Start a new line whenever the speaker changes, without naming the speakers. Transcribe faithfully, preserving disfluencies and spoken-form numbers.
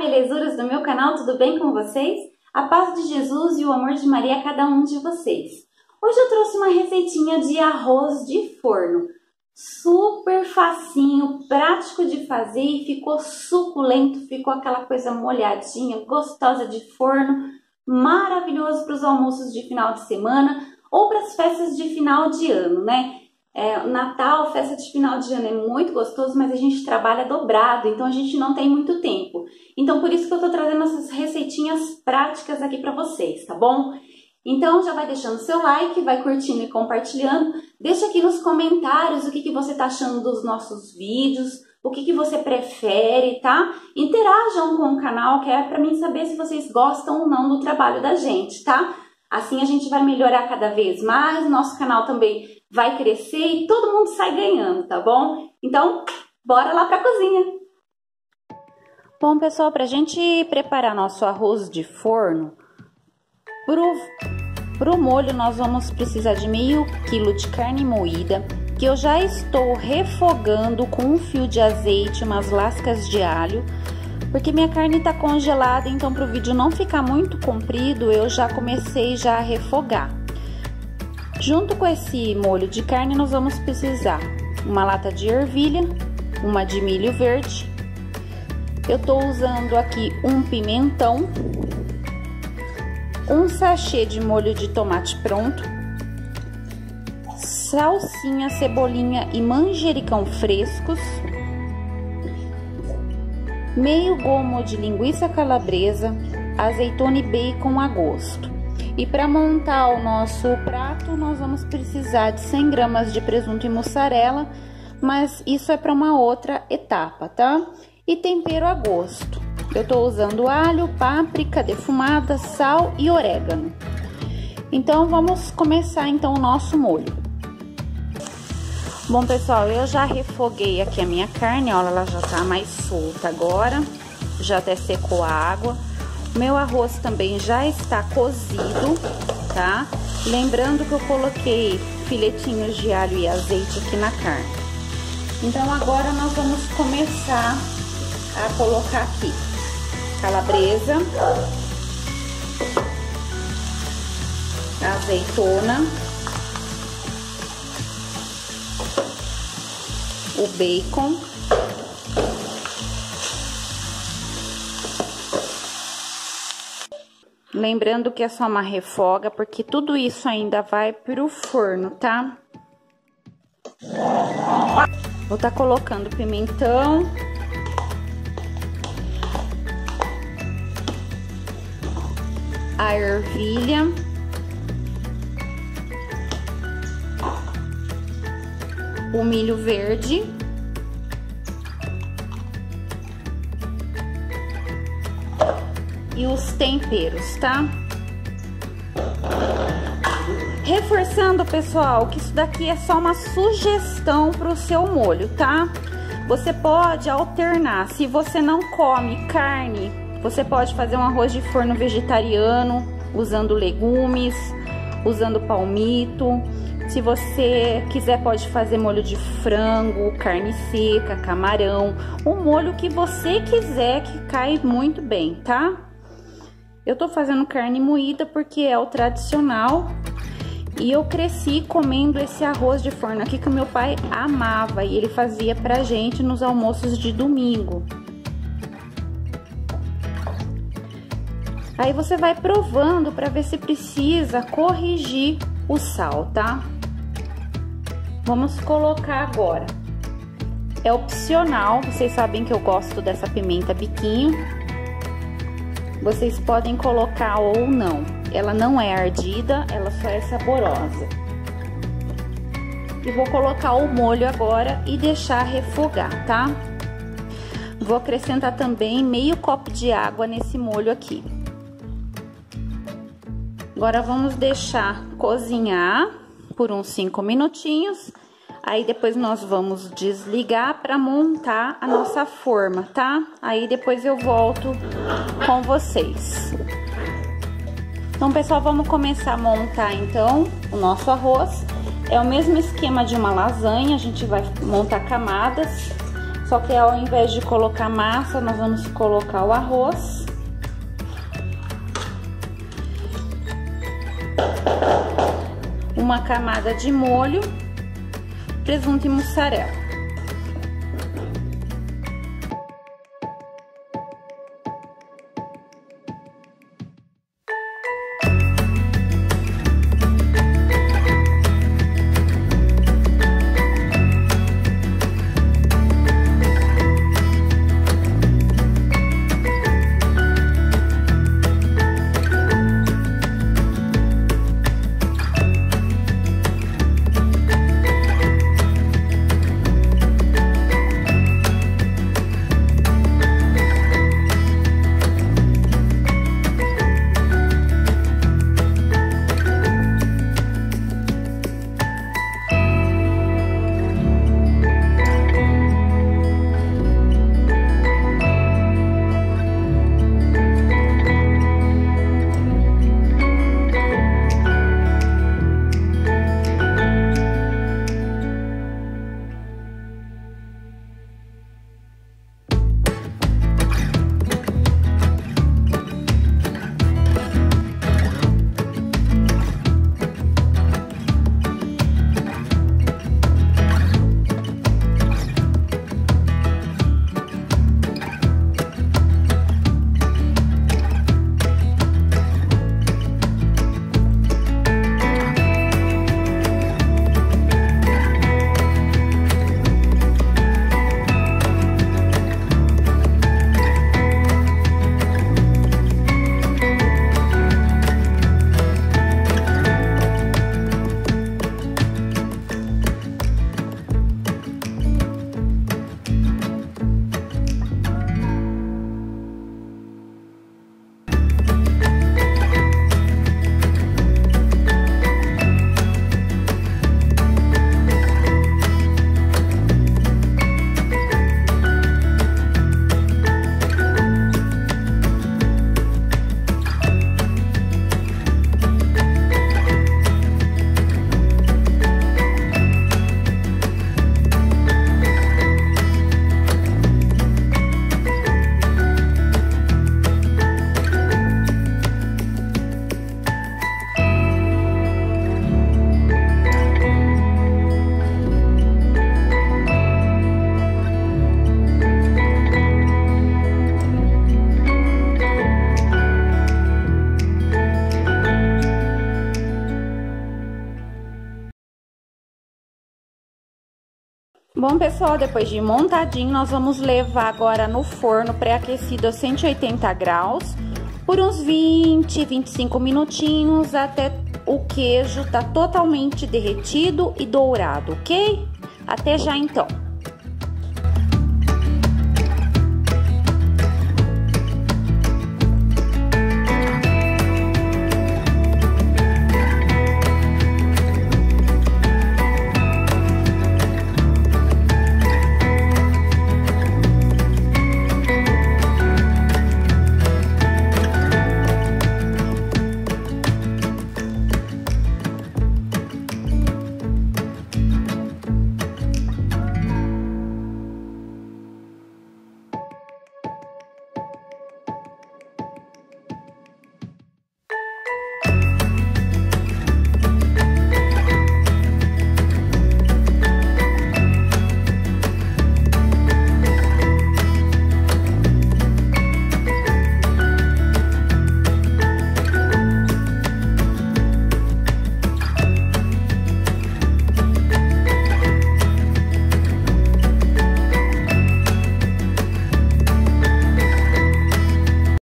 belezuras do meu canal, tudo bem com vocês? A paz de Jesus e o amor de Maria a cada um de vocês. Hoje eu trouxe uma receitinha de arroz de forno. Super facinho, prático de fazer e ficou suculento, ficou aquela coisa molhadinha, gostosa de forno, maravilhoso para os almoços de final de semana ou para as festas de final de ano, né? É, Natal, festa de final de ano é muito gostoso, mas a gente trabalha dobrado, então a gente não tem muito tempo. Então por isso que eu tô trazendo essas receitinhas práticas aqui para vocês, tá bom? Então já vai deixando seu like, vai curtindo e compartilhando. Deixa aqui nos comentários o que, que você tá achando dos nossos vídeos, o que, que você prefere, tá? Interajam com o canal, que é para mim saber se vocês gostam ou não do trabalho da gente, tá? Assim a gente vai melhorar cada vez mais, nosso canal também vai crescer e todo mundo sai ganhando, tá bom? Então, bora lá pra cozinha! Bom, pessoal, pra gente preparar nosso arroz de forno, pro, pro molho nós vamos precisar de meio quilo de carne moída, que eu já estou refogando com um fio de azeite, umas lascas de alho, porque minha carne tá congelada, então pro vídeo não ficar muito comprido, eu já comecei já a refogar. Junto com esse molho de carne, nós vamos precisar uma lata de ervilha, uma de milho verde. Eu tô usando aqui um pimentão, um sachê de molho de tomate pronto, salsinha, cebolinha e manjericão frescos, meio gomo de linguiça calabresa, azeitona e bacon a gosto. E para montar o nosso prato, nós vamos precisar de cem gramas de presunto e mussarela, mas isso é para uma outra etapa, tá? E tempero a gosto. Eu tô usando alho, páprica defumada, sal e orégano. Então, vamos começar então o nosso molho. Bom, pessoal, eu já refoguei aqui a minha carne, olha, ela já tá mais solta agora, já até secou a água. Meu arroz também já está cozido, tá? Lembrando que eu coloquei filetinhos de alho e azeite aqui na carne. Então agora nós vamos começar a colocar aqui calabresa, azeitona, o bacon. Lembrando que é só uma refoga, porque tudo isso ainda vai pro forno, tá? Vou tá colocando pimentão. A ervilha. O milho verde. E os temperos, tá? Reforçando, pessoal, que isso daqui é só uma sugestão pro seu molho, tá? Você pode alternar. Se você não come carne, você pode fazer um arroz de forno vegetariano, usando legumes, usando palmito. Se você quiser, pode fazer molho de frango, carne seca, camarão, o molho que você quiser, que cai muito bem, tá? Eu tô fazendo carne moída porque é o tradicional e eu cresci comendo esse arroz de forno aqui que o meu pai amava e ele fazia pra gente nos almoços de domingo. Aí você vai provando pra ver se precisa corrigir o sal, tá? Vamos colocar agora. É opcional, vocês sabem que eu gosto dessa pimenta biquinho. Vocês podem colocar ou não. Ela não é ardida, ela só é saborosa. E vou colocar o molho agora e deixar refogar, tá? Vou acrescentar também meio copo de água nesse molho aqui. Agora vamos deixar cozinhar por uns cinco minutinhos. Aí depois nós vamos desligar para montar a nossa forma, tá? Aí depois eu volto com vocês. Então, pessoal, vamos começar a montar então o nosso arroz. É o mesmo esquema de uma lasanha, a gente vai montar camadas. Só que ao invés de colocar massa, nós vamos colocar o arroz. Uma camada de molho, presunto e mussarela. Bom, pessoal, depois de montadinho, nós vamos levar agora no forno pré-aquecido a cento e oitenta graus por uns vinte, vinte e cinco minutinhos até o queijo tá totalmente derretido e dourado, ok? Até já então!